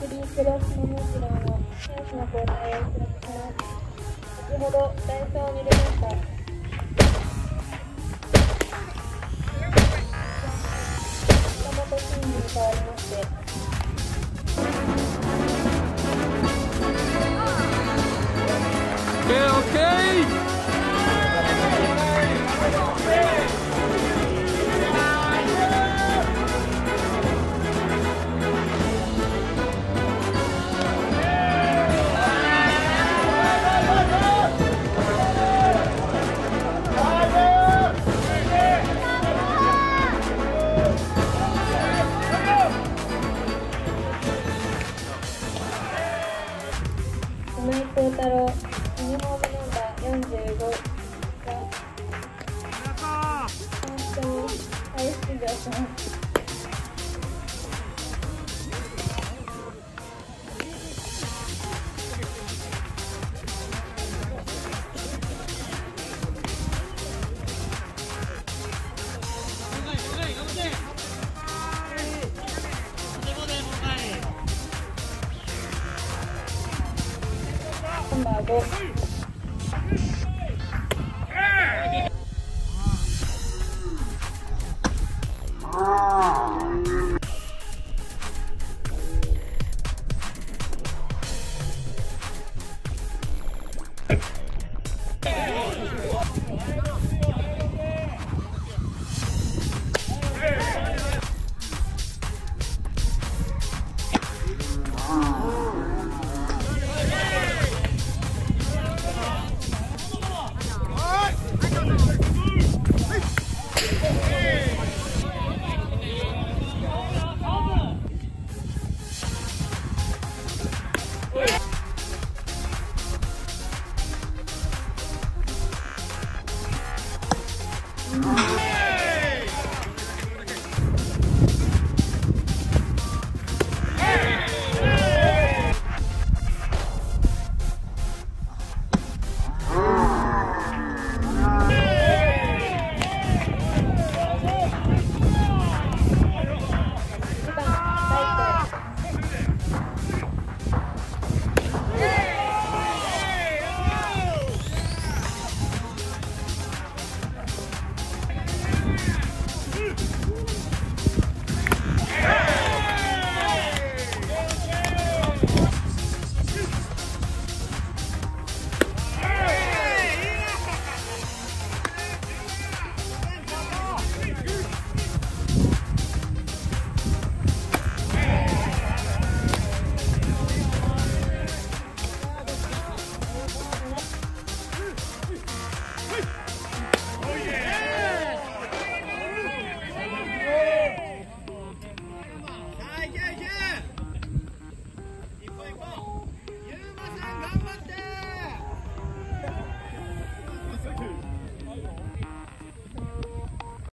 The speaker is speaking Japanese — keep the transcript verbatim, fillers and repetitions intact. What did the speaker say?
スリークロスのモチロンを選手の交代をお知らせします。先ほど代走を入れました。岡本真二に代わりまして、 オッケーオッケー。 今井幸太郎、ユニフォームナンバーよんじゅうごがファーストに再出場します。ナンバーご